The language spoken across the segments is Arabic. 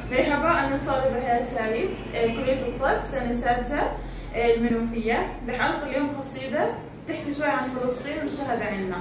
مرحبا، أنا الطالبة هيا سعيد، كلية الطب سنة سادسة، المنوفية. رح ألقي اليوم قصيدة بتحكي شوي عن فلسطين والشهادة عنا.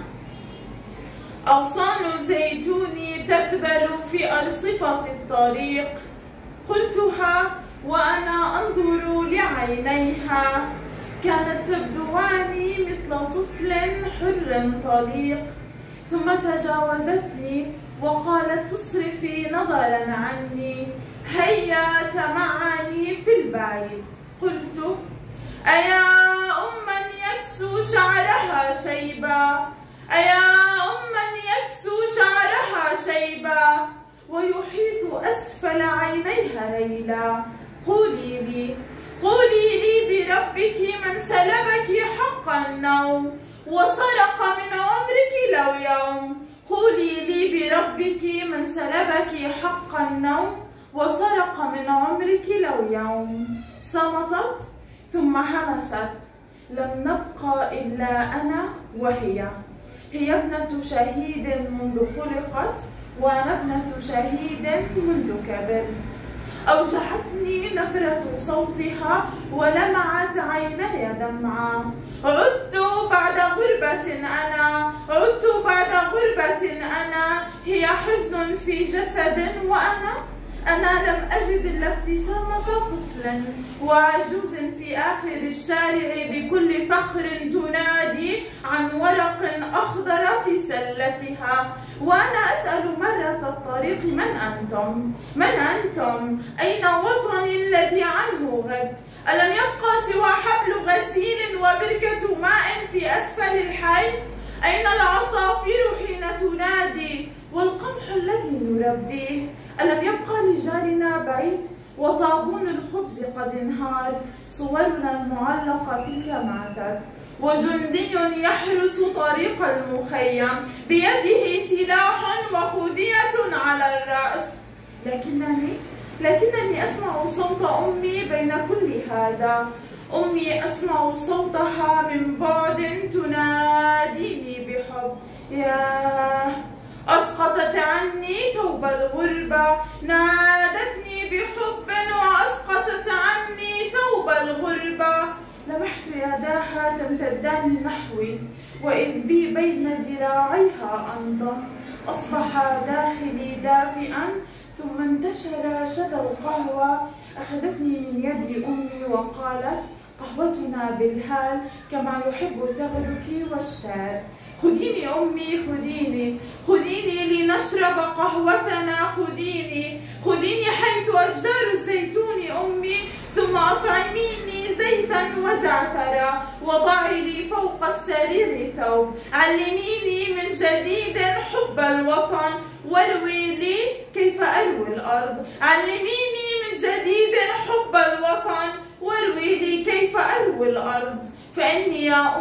أغصان زيتوني تذبل في أرصفة الطريق، قلتها وأنا أنظر لعينيها، كانت تبدواني مثل طفل حر طليق، ثم تجاوزتني وقالت تصرفي نظرا عني، هيا تمعني في البعيد. قلت أيا أما يكسو شعرها شيبا، أيا أما يكسو شعرها شيبا، ويحيط أسفل عينيها ليلا. قولي لي بربك من سلبك حق النوم وسرق من عمرك لو يوم. قولي لي بربك من سلبك حق النوم وسرق من عمرك لو يوم. صمتت ثم همست، لم نبقى إلا أنا وهي. هي ابنة شهيد منذ خلقت، وأنا ابنة شهيد منذ كبرت. أوجعتني نبرة صوتها ولمعت عيني دمعا. عدت بعد غربة أنا، هي حزن في جسد، وأنا لم أجد إلا ابتسامة طفل وعجوز في آخر الشارع بكل فخر تنادي عن ورق أخضر في سلتها. وأنا أسأل مرة الطريق من أنتم؟ أين وطني الذي عنه غد؟ ألم يبقى سوى حبل غسيل وبركة ماء في أسفل الحي؟ أين العصافير حين تنادي والقمح الذي نربيه؟ ألم يبقى لجارنا بيت وطابون الخبز قد انهار؟ صورنا المعلقة تلك ماتت، وجندي يحرس طريق المخيم بيده سلاح وخذية على الرأس. لكنني أسمع صوت أمي بين كل هذا. أمي أسمع صوتها من بعد تناديني بحب. ياه، أسقطت عني ثوب الغربة، نادتني بحب وأسقطت عني ثوب الغربة. لمحت يداها تمتدان نحوي، وإذ بي بين ذراعيها أنضم. أصبح داخلي دافئا، ثم انتشر شذا القهوة. أخذتني من يدي أمي وقالت قهوتنا بالهال كما يحب ثغرك والشال. خذيني أمي، خذيني لنشرب قهوتنا، خذيني حيث أشجار الزيتون أمي، ثم أطعميني زيتا وزعترا، وضعي لي فوق السرير ثوب. علميني من جديد حب الوطن، واروي لي كيف أروي الأرض. علميني من جديد حب الوطن، واروي لي كيف أروي الأرض. فإني يا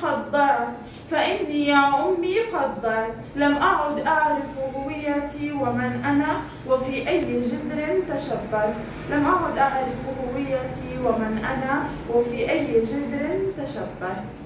أمي قد ضعت، لم أعد أعرف هويتي ومن أنا وفي أي جذر تشبثت. لم أعد أعرف هويتي ومن أنا وفي أي جذر تشبثت.